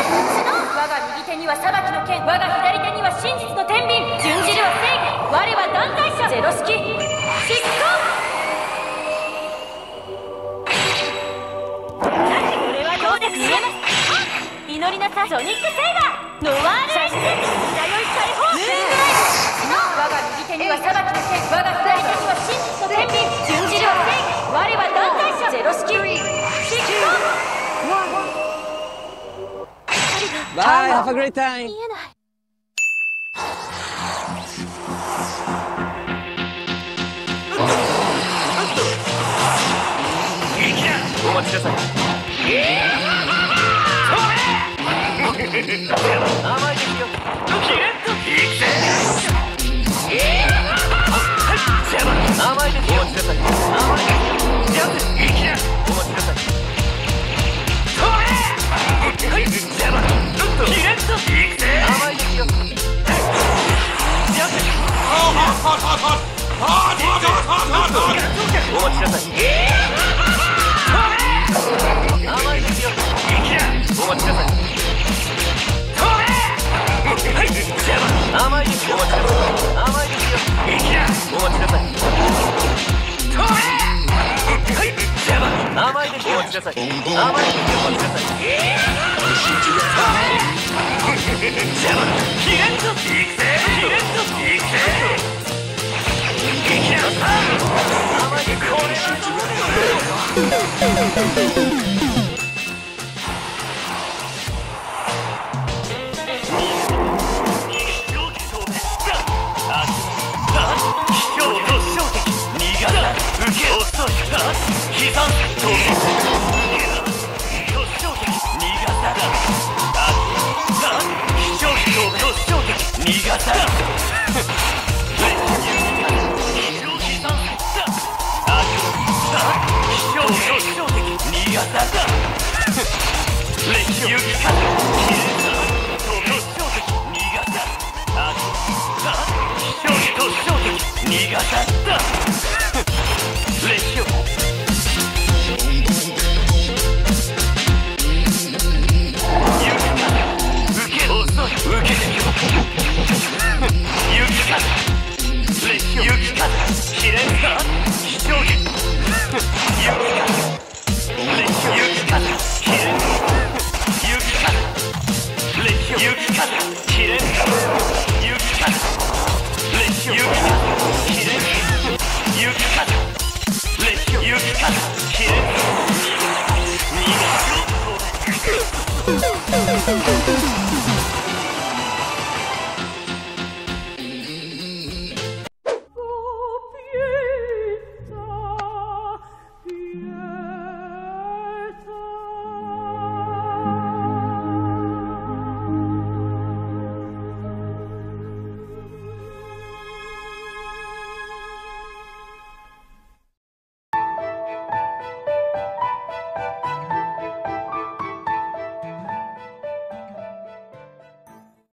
我が右手には裁きの剣、我が左手には真実の天秤。準じるは正義、我は断罪者。ゼロ式執行。俺はどうです見えます。祈りなさい。ソニックセイバーノワールエッセンス。弥生解放。我が右手には裁きの剣、我が左手には真実の天秤。準じるは正義、我は断罪者。ゼロ式執行。 Bye, have a great time! 見えない。 お待ちなさい。甘いですよ。キレッといくぜ。甘いですよ。お待ちなさい。甘いですよ。いきなお待ちなさい。はい、邪魔。キレッといくぜ。甘いですよ。お待ちなさい。甘いですよ。お待ちなさい。はい、邪魔。甘いですよ。お待ちなさい。甘いですよ。お待ちなさい。はい、邪魔。甘いですよ。お待ちなさい。甘いですよ。お待ちなさい。邪魔。キレッといくぜ。キレッといくぜ。いきなさい。甘いです。これはどう逃が